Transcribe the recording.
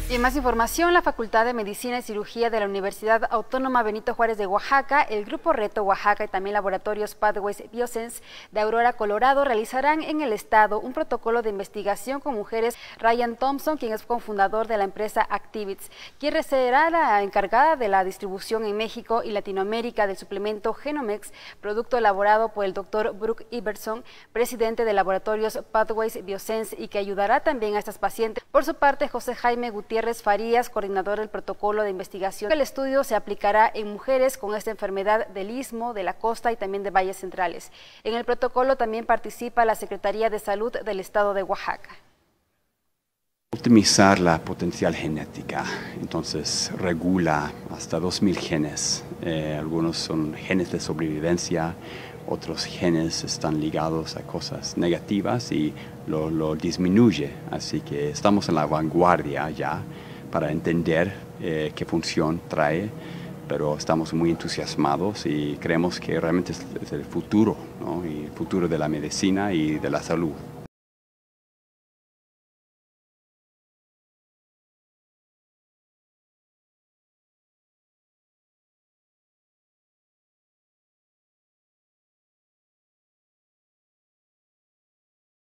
Y más información, la Facultad de Medicina y Cirugía de la Universidad Autónoma Benito Juárez de Oaxaca, el Grupo Reto Oaxaca y también Laboratorios Pathways Biosense de Aurora, Colorado, realizarán en el estado un protocolo de investigación con mujeres. Ryan Thompson, quien es cofundador de la empresa Activits, quien será la encargada de la distribución en México y Latinoamérica del suplemento Genomex, producto elaborado por el Dr. Brooke Iverson, presidente de Laboratorios Pathways Biosense, y que ayudará también a estas pacientes. Por su parte, José Jaime Gutiérrez Farías, coordinador del protocolo de investigación. El estudio se aplicará en mujeres con esta enfermedad del Istmo, de la Costa y también de Valles Centrales. En el protocolo también participa la Secretaría de Salud del Estado de Oaxaca. Optimizar la potencial genética, entonces regula hasta 2000 genes. Algunos son genes de sobrevivencia, otros genes están ligados a cosas negativas y lo disminuye. Así que estamos en la vanguardia ya para entender qué función trae, pero estamos muy entusiasmados y creemos que realmente es el futuro, ¿no? Y el futuro de la medicina y de la salud.